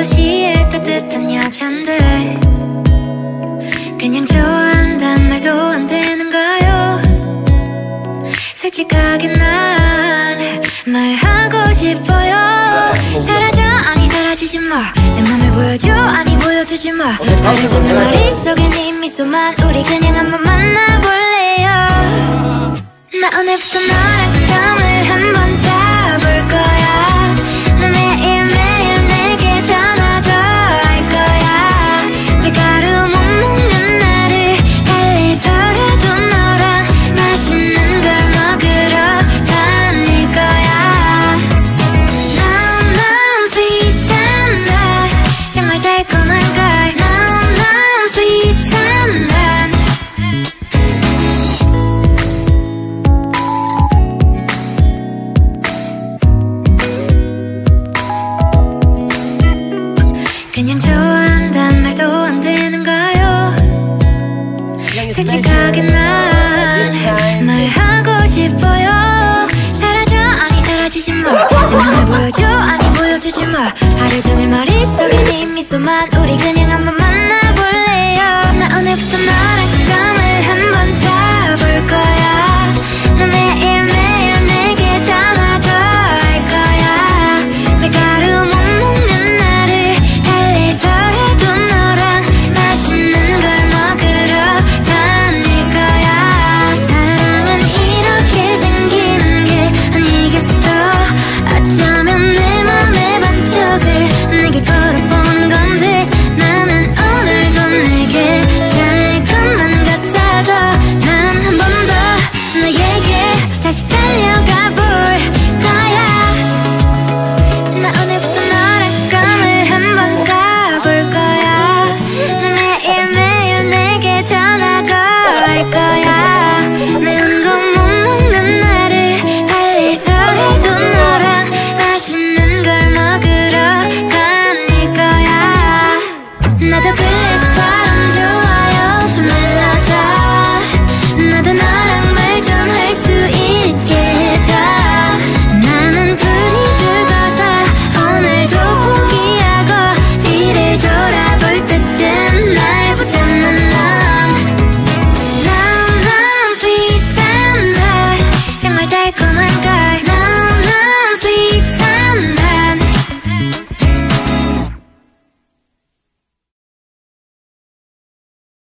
도시의 따뜻한 여잔데 그냥 좋아한단 말도 안 되는가요? 솔직하게 난 말하고 싶어요. 사라져 아니 사라지지 마. 내 맘을 보여줘 아니 보여주지 마. 하루 종일 머릿속에 네 미소만. 우리 그냥 한번 만나볼래요. 나 오늘부터 너랑 썸을 한번 타볼 거야. 너 매일매일 내게 전화도 할 거야. 밀가루 못 먹는 나를 달래서라도 너랑 맛있는 걸 먹으러 다닐 거야. 너무 sweet한 날 정말 달콤한 걸. 너무 sweet한 날 그냥 좋아한단 말도 안 되는가요? 솔직하게 난 말하고 싶어요. 사라져 아니 사라지지 마. 내 맘을 보여줘 아니 보여주지 마. 하루 종일 머릿속에 네 미소만.